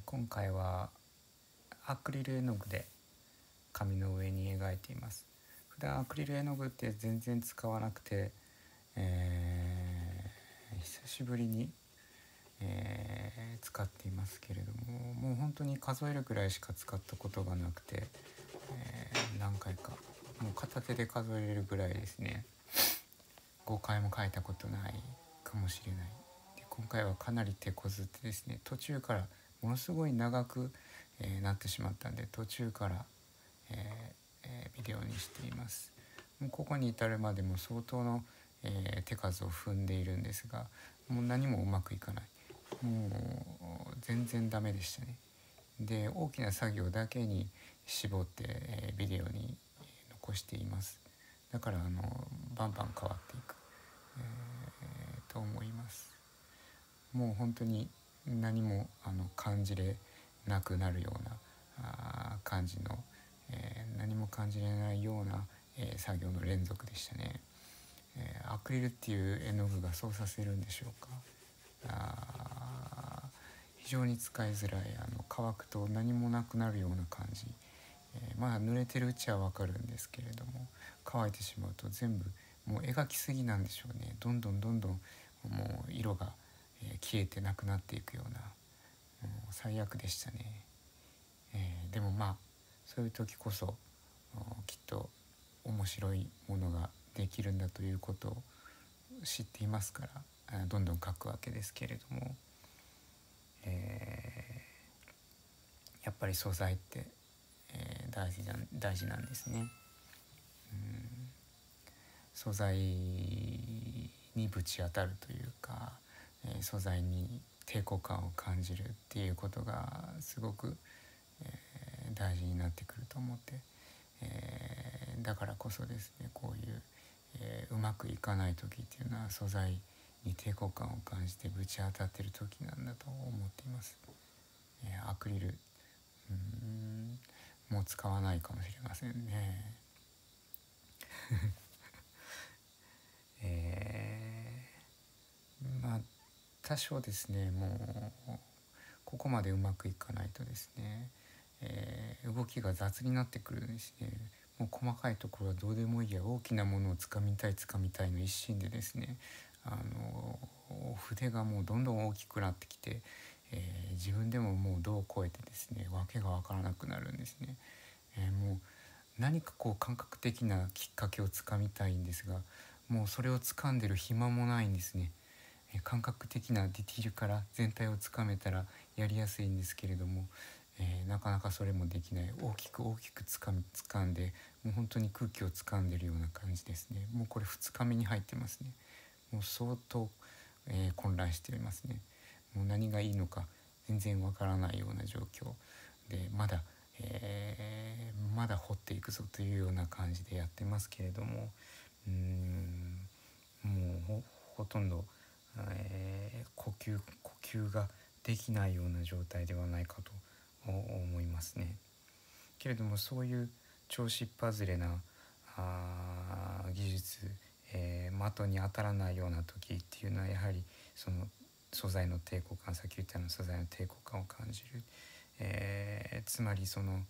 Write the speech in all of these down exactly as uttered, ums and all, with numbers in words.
今回はアクリル絵の具で紙の上に描いています。普段アクリル絵の具って全然使わなくて、えー、久しぶりに、えー、使っていますけれども、もう本当に数えるぐらいしか使ったことがなくて、えー、何回かもう片手で数えれるぐらいですね。ごかいも描いたことないかもしれない。で今回はかなり手こずってですね、途中からものすごい長く、えー、なってしまったんで、途中から、えーえー、ビデオにしています。もうここに至るまでも相当の、えー、手数を踏んでいるんですが、もう何もうまくいかない。もう全然ダメでしたね。で大きな作業だけに絞って、えー、ビデオに残しています。だからあのバンバン変わっていく、えー、と思います。もう本当に何もあの感じれなくなるようなあ感じの、えー、何も感じれないような、えー、作業の連続でしたね。えー、アクリルっていう絵の具がそうさせるんでしょうか。あ非常に使いづらい、あの乾くと何もなくなるような感じ、えー、まあ濡れてるうちはわかるんですけれども、乾いてしまうと全部もう描きすぎなんでしょうね。どんどんどんどんもう色が、えー、消えてなくなっていくような、もう最悪でしたね。えー、でもまあそういう時こそきっと面白いものができるんだということを知っていますから、どんどん描くわけですけれども、えー、やっぱり素材って、えー、大事な、大事なんですね。うん素材にぶち当たるというか、えー、素材に抵抗感を感じるっていうことがすごく、えー、大事になってくると思って、えー、だからこそですね、こういう、えー、うまくいかない時っていうのは素材に抵抗感を感じてぶち当たってる時なんだと思っています。えー、アクリルうーんもう使わないかもしれませんね。えー、まあ多少ですね、もうここまでうまくいかないとですね、えー、動きが雑になってくるんですね。もう細かいところはどうでもいいや、大きなものをつかみたいつかみたいの一心でですね、あの筆がもうどんどん大きくなってきて、えー、自分でももう度を超えてですね、わけがわからなくなるんですね。えー、もう何かこう感覚的なきっかけをつかみたいんですが、もうそれを掴んでる暇もないんですね。えー、感覚的なディティールから全体をつかめたらやりやすいんですけれども、えー、なかなかそれもできない。大きく大きくつかみ掴んで、もう本当に空気を掴んでるような感じですね。もうこれふつかめに入ってますね。もう相当、えー、混乱していますね。もう何がいいのか全然わからないような状況で、まだ、えー、まだ掘っていくぞというような感じでやってますけれども、うーんもう ほ, ほとんど、えー、呼吸呼吸ができないような状態ではないかと思いますね。けれどもそういう調子っ外れなあ技術、えー、的に当たらないような時っていうのはやはりその素材の抵抗感、さっき言ったような素材の抵抗感を感じる、えー、つまりその、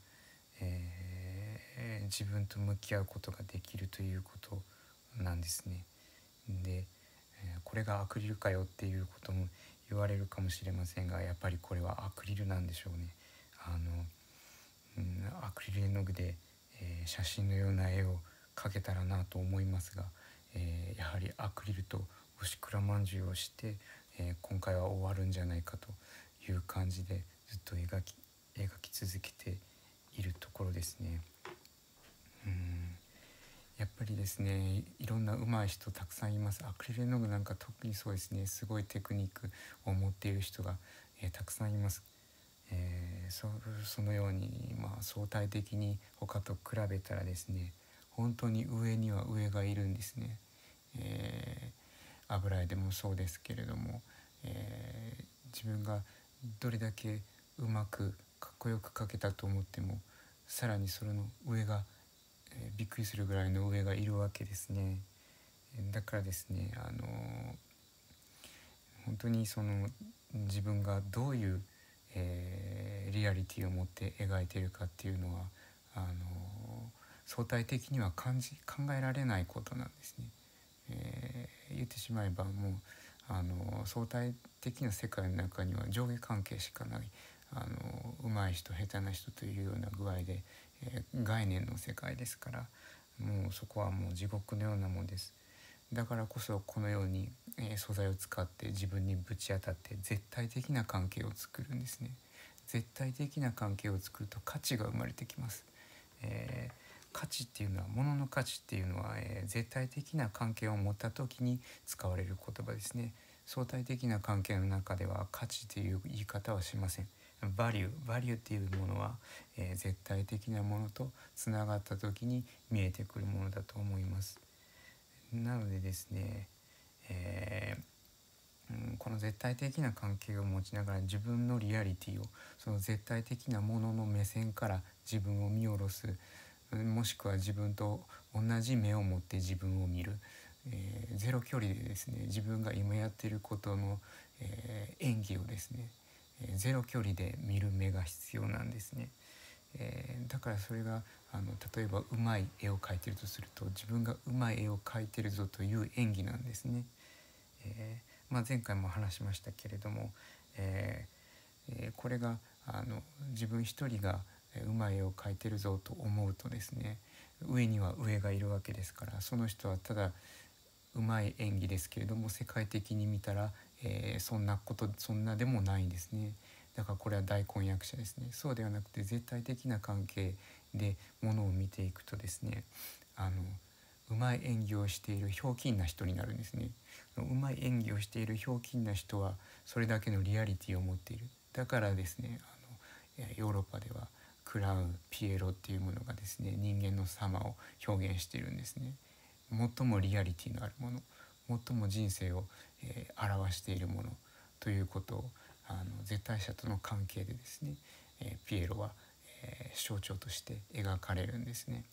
えー、自分と向き合うことができるということなんですね。で、これがアクリルかよっていうことも言われるかもしれませんが、やっぱりこれはアクリルなんでしょうね。あの、うん、アクリル絵の具で、えー、写真のような絵を描けたらなと思いますが、えー、やはりアクリルとおしくらまんじゅうをして、えー、今回は終わるんじゃないかという感じでずっと描き、描き続けているところですね。うんやっぱりですね、いろんな上手い人たくさんいます。アクリル絵の具なんか特にそうですね、すごいテクニックを持っている人が、えー、たくさんいます。えー、そ, そのように、まあ、相対的に他と比べたらですね、本当に上には上がいるんですね。えー、油絵でもそうですけれども、えー、自分がどれだけうまくかっこよく描けたと思っても、さらにそれの上がえー、びっくりするぐらいの上がいるわけですね。だからですね、あのー、本当にその自分がどういう、ええー、リアリティを持って描いているかっていうのはあの相対的には感じ考えられないことなんですね。えー、言ってしまえばもうあの相対的な世界の中には上下関係しかない、あの上手い人下手な人というような具合で、えー、概念の世界ですから、もうそこはもう地獄のようなもんです。だからこそこのように、えー、素材を使って自分にぶち当たって絶対的な関係を作るんですね。絶対的な関係を作ると価値が生まれてきます。えー、価値っていうのは、物の価値っていうのは、えー、絶対的な関係を持った時に使われる言葉ですね。相対的な関係の中では価値という言い方はしません。バリュー、バリューっていうものは、えー、絶対的なものとつながった時に見えてくるものだと思います。なのでですね、えーうん、この絶対的な関係を持ちながら自分のリアリティをその絶対的なものの目線から自分を見下ろす、もしくは自分と同じ目を持って自分を見る、えー、ゼロ距離でですね、自分が今やっていることの、えー、演技をですね、えー、ゼロ距離で見る目が必要なんですね。えー、だからそれがあの例えばうまい絵を描いてるとすると、自分がうまい絵を描いてるぞという演技なんですね。えーまあ、前回も話しましたけれども、えーえー、これがあの自分一人がうまい絵を描いてるぞと思うとですね、上には上がいるわけですから、その人はただうまい演技ですけれども、世界的に見たら、えー、そんなことそんなでもないんですね。だからこれは大根役者ですね。そうではなくて絶対的な関係でものを見ていくとですね、あのうまい演技をしているひょうきんな人になるんですね。うまい演技をしているひょうきんな人はそれだけのリアリティを持っている。だからですね、あのヨーロッパではクラウン、ピエロっていうものがですね、人間の様を表現しているんですね。最もリアリティのあるもの、最も人生を、えー、表しているものということを、あの絶対者との関係でですね、えー、ピエロは、えー、象徴として描かれるんですね。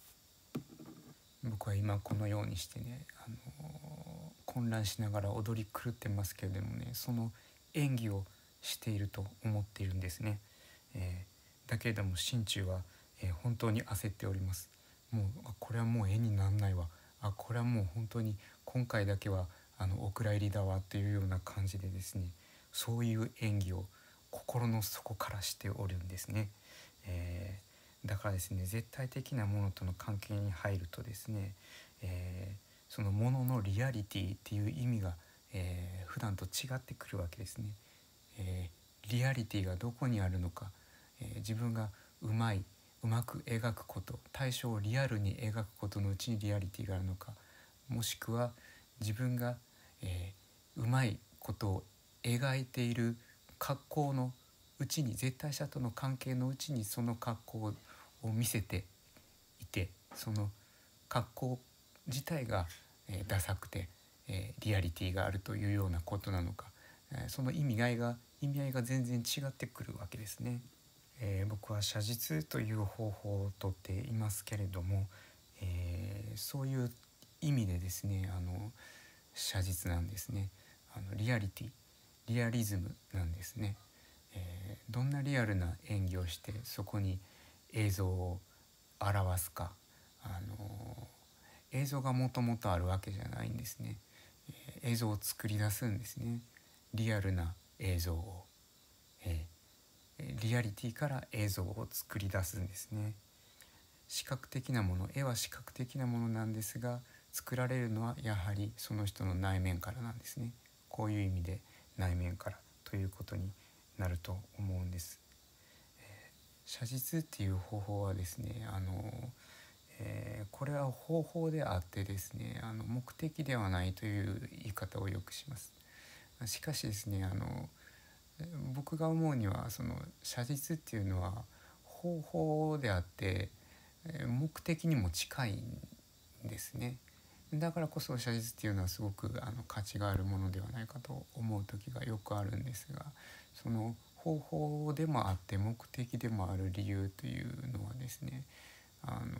僕は今このようにしてね、あのー、混乱しながら踊り狂ってますけれどもね、その演技をしていると思っているんですね。えー、だけれども心中は、えー、本当に焦っております。もうこれはもう絵にならないわ、あこれはもう本当に今回だけはあのお蔵入りだわっていうような感じでですね、そういう演技を心の底からしておるんですね。えー、だからですね、絶対的なものとの関係に入るとですね、えー、そのもののリアリティっていう意味が、えー、普段と違ってくるわけですね。えー、リアリティがどこにあるのか、えー、自分がうまいうまく描くこと、対象をリアルに描くことのうちにリアリティがあるのか、もしくは自分が、えー、うまいことを描いている格好のうちに、絶対者との関係のうちにその格好を見せていて、その格好自体が、えー、ダサくて、えー、リアリティがあるというようなことなのか、えー、その意味合いが意味合いが全然違ってくるわけですね。えー、僕は写実という方法をとっていますけれども、えー、そういう意味でですね、あの写実なんですね。あのリアリティ、リアリズムなんですね。えー、どんなリアルな演技をしてそこに映像を表すか、あの映像がもともとあるわけじゃないんですね。えー、映像を作り出すんですね。リアルな映像を、えー、リアリティから映像を作り出すんですね。視覚的なもの、絵は視覚的なものなんですが、作られるのはやはりその人の内面からなんですね。こういう意味で内面からということになると思うんです。えー、写実っていう方法はですね、あの、えー、これは方法であってですね、あの目的ではないという言い方をよくします。しかしですね、あの僕が思うには、その写実っていうのは方法であって目的にも近いんですね。だからこそ写実っていうのはすごくあの価値があるものではないかと思う時がよくあるんですが、その方法でもあって目的でもある理由というのはですね、あの、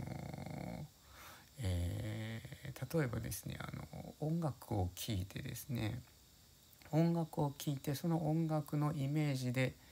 えー、例えばですね、あの音楽を聴いてですね、音楽を聴いてその音楽のイメージで、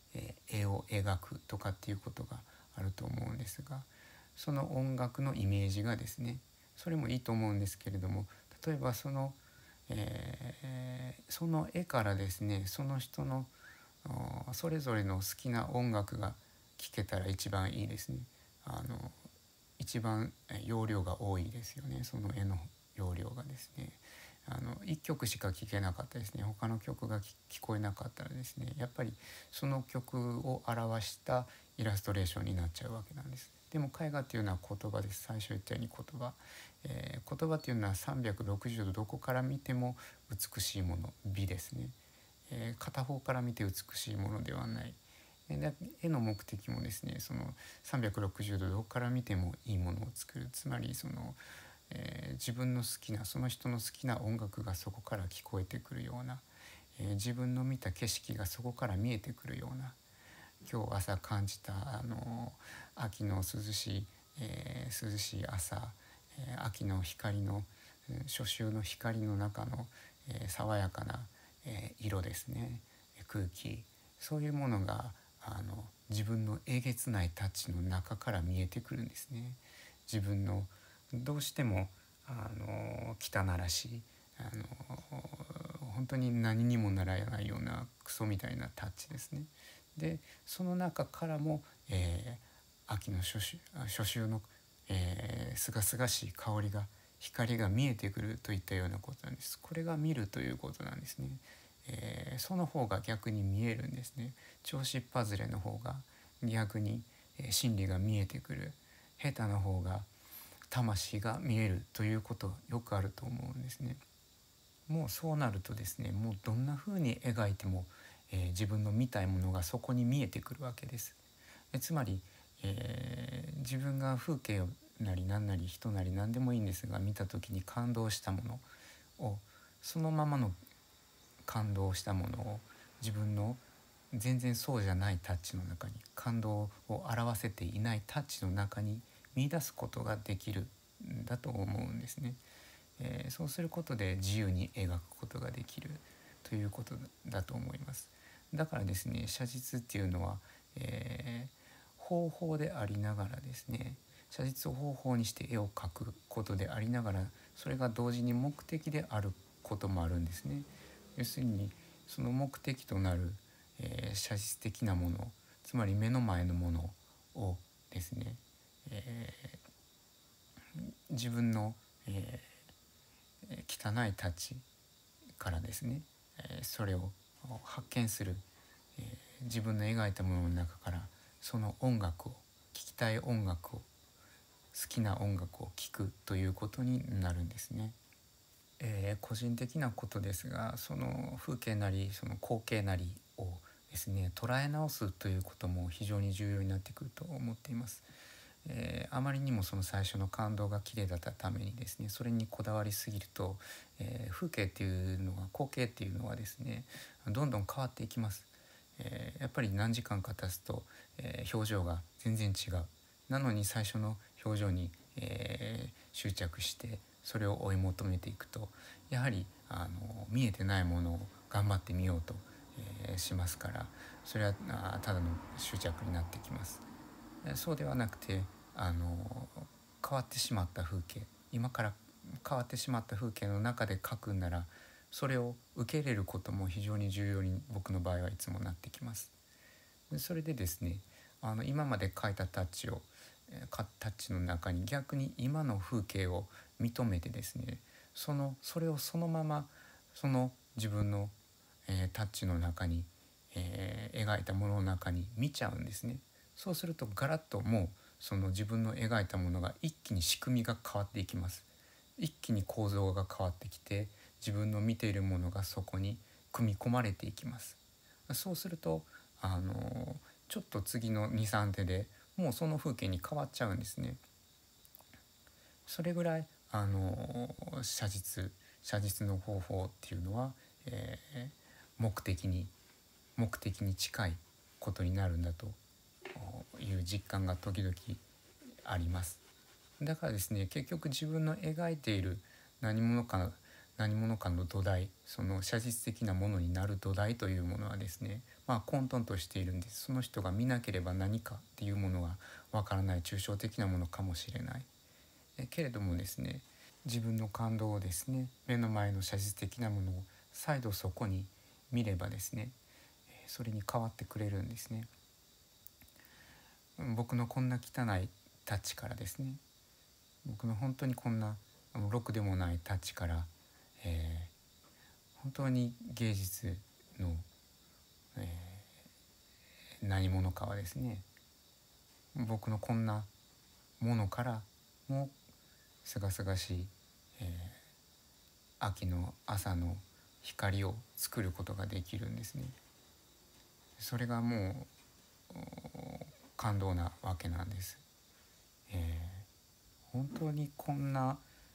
えー、絵を描くとかっていうことがあると思うんですが、その音楽のイメージがですね、それもいいと思うんですけれども、例えばその、えー、その絵からですね、その人のそれぞれの好きな音楽が聴けたら一番いいですね。あの一番容量が多いですよね、その絵の容量がですね。あのいっきょくしか聴けなかったですね、他の曲が聞こえなかったらですね、やっぱりその曲を表したイラストレーションになっちゃうわけなんです。でも絵画っていうのは言葉です。最初言ったように言葉、えー、言葉っていうのはさんびゃくろくじゅうどどこから見ても美しいもの、美ですね。えー、片方から見て美しいものではない。絵の目的もですね、そのさんびゃくろくじゅうどどこから見てもいいものを作る、つまりその、えー、自分の好きな、その人の好きな音楽がそこから聞こえてくるような、えー、自分の見た景色がそこから見えてくるような、今日朝感じたあの秋の涼しい、えー、涼しい朝、えー、秋の光の初秋の光の中の、えー、爽やかな、えー、色ですね、空気、そういうものがあの自分のえげつないタッチの中から見えてくるんですね。自分のどうしてもあの汚らしい、あの本当に何にもならないようなクソみたいなタッチですね。でその中からも、えー、秋の初秋、初秋のえー、すがすがしい香りが、光が見えてくるといったようなことなんです。これが見るということなんですね。えー、その方が逆に見えるんですね。調子パズレの方が逆に、えー、真理が見えてくる。下手な方が魂が見えるということよくあると思うんですね。もうそうなるとですね、もうどんな風に描いても、えー、自分の見たいものがそこに見えてくるわけです。えつまり、えー、自分が風景なり何なり人なり何でもいいんですが、見た時に感動したものを、そのままの感動したものを自分の全然そうじゃないタッチの中に、感動を表せていないタッチの中に見出すことができるんだと思うんですね。えー、そうすることで自由に描くことができるということだと思います。だからですね、写実っていうのは、えー、方法でありながらですね、写実を方法にして絵を描くことでありながら、それが同時に目的であることもあるんですね。要するにその目的となる、えー、写実的なもの、つまり目の前のものをですね、えー、自分の、えー、汚いタッチからですね、えー、それを発見する、えー、自分の描いたものの中からその音楽を、聴きたい音楽を、好きな音楽を聴くということになるんですね。えー、個人的なことですが、その風景なりその光景なりをですね、捉え直すということも非常に重要になってくると思っています。えー、あまりにもその最初の感動が綺麗だったためにですね、それにこだわりすぎると、えー、風景っていうのは、光景っていうのはですね、どんどん変わっていきます。えー、やっぱり何時間か経つと、えー、表情が全然違う。なのに最初の表情に、えー、執着してそれを追い求めていくと、やはりあの見えてないものを頑張ってみようと、えー、しますから、それはただの執着になってきます。そうではなくて、あの変わってしまった風景、今から変わってしまった風景の中で描くんなら、それを受け入れることも非常に重要に僕の場合はいつもなってきます。でそれでですね、あの今まで描いたタッチをタッチの中に逆に今の風景を認めてですね、そのそれをそのままその自分の、えー、タッチの中に、えー、描いたものの中に見ちゃうんですね。そうするとガラッともうその自分の描いたものが一気に仕組みが変わっていきます。一気に構造が変わってきて、自分の見ているものがそこに組み込まれていきます。そうするとあのちょっと次の に,さん 手でもうその風景に変わっちゃうんですね。それぐらいあの写実写実の方法っていうのは、えー、目的に目的に近いことになるんだという実感が時々あります。だからですね、結局自分の描いている何者か何者かの土台、その写実的なものになる土台というものはですね、まあ混沌としているんです。その人が見なければ何かっていうものがわからない抽象的なものかもしれない。えけれどもですね、自分の感動をですね、目の前の写実的なものを再度そこに見ればですね、それに変わってくれるんですね。僕のこんな汚いタッチからですね、僕の本当にこんなろくでもないタッチから、えー、本当に芸術の、えー、何者かはですね、僕のこんなものからもすがすがしい、えー、秋の朝の光を作ることができるんですね。それがもう感動なわけなんです。えー、本当にこんな、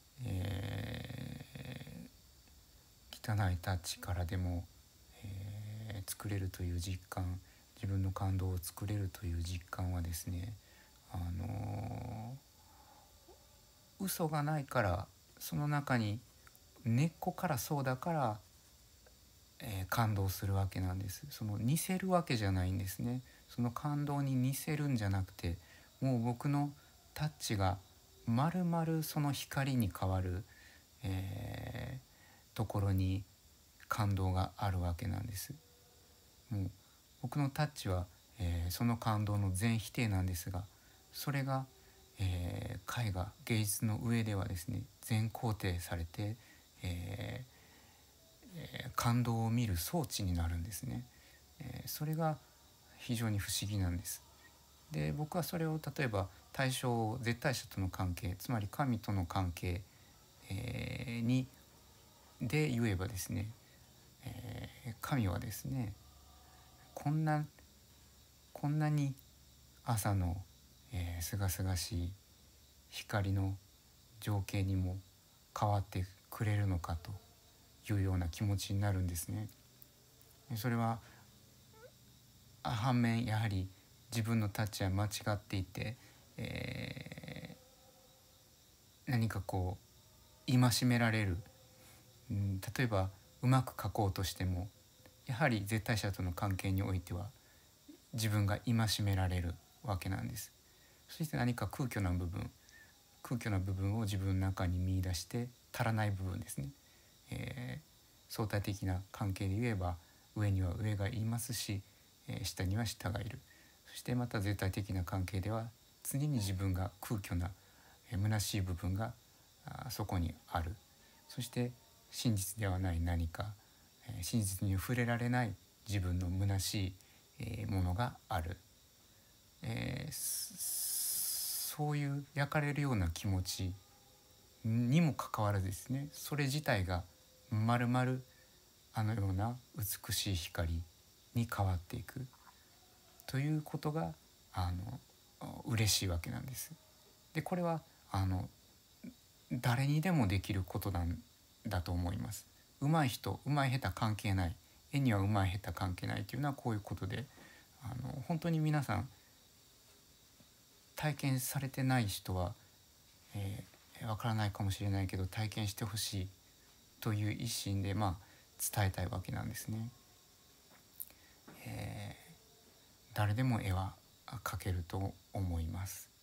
えー、汚いタッチからでも、えー、作れるという実感、自分の感動を作れるという実感はですね、あのー、嘘がないから、その中に根っこからそうだから、えー、感動するわけなんです。その似せるわけじゃないんですね。その感動に似せるんじゃなくて、もう僕のタッチがまるまるその光に変わる、えー、ところに感動があるわけなんです。もう僕のタッチは、えー、その感動の全否定なんですが、それが、えー、絵画芸術の上ではですね、全肯定されて、えーえー、感動を見る装置になるんですね。えー、それが非常に不思議なんです。で、僕はそれを例えば対象絶対者との関係、つまり神との関係、えー、にで言えばですね、えー、神はですね、こんなこんなに朝のすがすがしい光の情景にも変わってくれるのかというような気持ちになるんですね。それは反面やはり自分のタッチは間違っていて、えー、何かこう戒められる、うん、例えばうまく描こうとしてもやはり絶対者との関係においては自分が戒められるわけなんです。そして何か空虚な部分空虚な部分を自分の中に見出して足らない部分ですね、えー、相対的な関係で言えば上には上がいますし、えー、下には下がいる。そしてまた絶対的な関係では常に自分が空虚な、えー、虚しい部分があそこにある。そして真実ではない何か、えー、真実に触れられない自分の虚しい、えー、ものがある。えー、そういう焼かれるような気持ちにもかかわらずですね、それ自体がまるまるあのような美しい光に変わっていくということがあの嬉しいわけなんです。でこれはあの誰にでもできることなんだと思います。上手い人上手い下手関係ない、絵には上手い下手関係ないというのはこういうことで、あの本当に皆さん体験されてない人は、えー、分からないかもしれないけど体験してほしいという一心で、まあ、伝えたいわけなんですね。えー、誰でも絵は描けると思います。